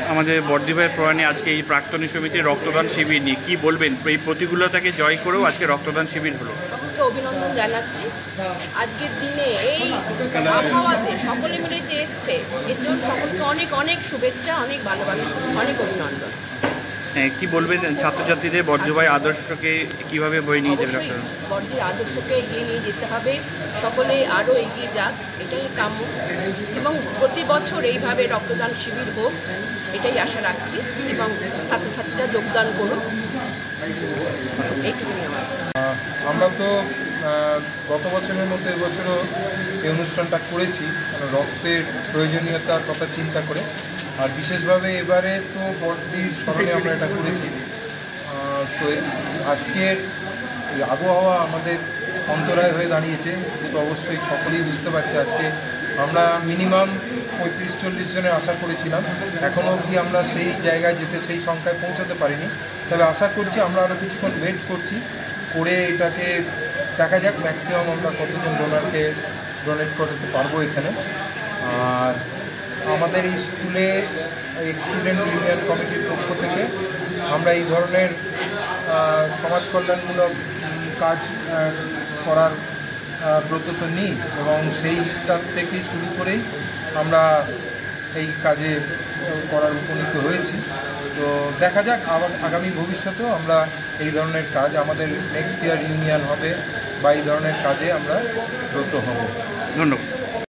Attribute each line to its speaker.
Speaker 1: আমাদের বর্দিভাইয়ের প্রয়াণে আজকে এই প্রাক্তনী সমিতির রক্তদান শিবির নিয়ে কী বলবেন? এই প্রতিকূলতাকে জয় করেও আজকে রক্তদান শিবির হলো।
Speaker 2: সকলকে অভিনন্দন জানাচ্ছি। আজকের দিনে এই আবহাওয়াতে সকলে মিলে যে এসছে এর জন্য সকলকে অনেক অনেক শুভেচ্ছা, অনেক ভালোবাসা, অনেক অভিনন্দন।
Speaker 1: হ্যাঁ, কী বলবেন ছাত্রছাত্রীদের বর্দিভাই আদর্শকে কীভাবে বয়ে নিয়ে যাবে?
Speaker 2: বর্দির আদর্শকে এগিয়ে নিয়ে যেতে হবে, সকলে আরও এগিয়ে যাক, এটাই কাম্য। এবং প্রতি বছর এইভাবে রক্তদান শিবির হোক এটাই আশা রাখছি এবং ছাত্রছাত্রীরা যোগদান করুক, এইটুকুনি আমার।
Speaker 3: আমরা তো গত বছরের মতো এবছরও এই অনুষ্ঠানটা করেছি রক্তের প্রয়োজনীয়তার কথা চিন্তা করে, আর বিশেষভাবে এবারে তো বর্দির স্মরণে আমরা এটা করেছি। তো আজকের আবহাওয়া আমাদের অন্তরায় হয়ে দাঁড়িয়েছে, তো অবশ্যই সকলেই বুঝতে পারছে। আজকে আমরা মিনিমাম 35-40 জনের আশা করেছিলাম, এখনও অবধি আমরা সেই জায়গায় সেই সংখ্যায় পৌঁছাতে পারিনি। তবে আশা করছি আমরা আরও কিছুক্ষণ ওয়েট করছি, করে এটাকে দেখা যাক ম্যাক্সিমাম আমরা কতজন ডোনারকে ডোনেট করতে পারবো এখানে। আর আমাদের এই স্কুলে স্টুডেন্ট ইউনিয়ন কমিটির পক্ষ থেকে আমরা এই ধরনের সমাজ কল্যাণমূলক কাজ করার ব্রত তো নিই, এবং সেইটার থেকে শুরু করেই আমরা এই কাজে করার উপনীত হয়েছি। তো দেখা যাক আগামী ভবিষ্যতেও আমরা এই ধরনের কাজ, আমাদের নেক্সট ইয়ার ইউনিয়ন হবে বা এই ধরনের কাজে আমরা ব্রত হব।
Speaker 1: ধন্যবাদ।